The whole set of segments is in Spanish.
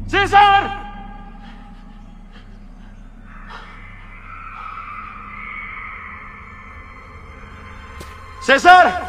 ¡César! ¡César!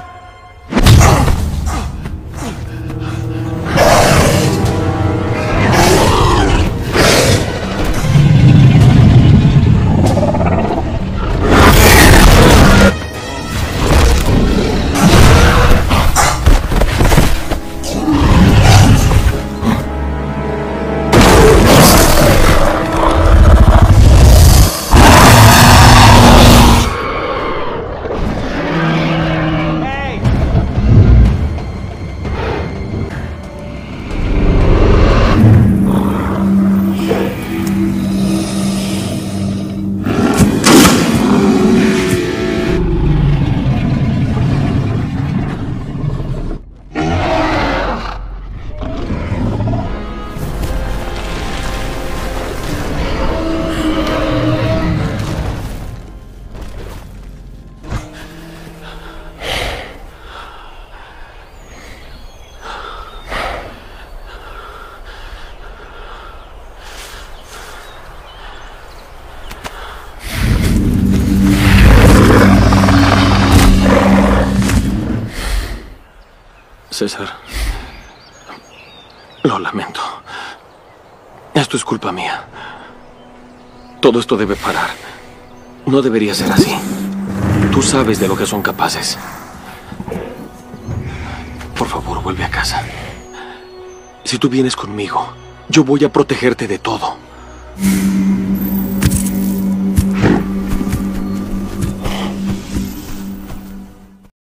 César, lo lamento. Esto es culpa mía. Todo esto debe parar. No debería ser así. Tú sabes de lo que son capaces. Por favor, vuelve a casa. Si tú vienes conmigo, yo voy a protegerte de todo.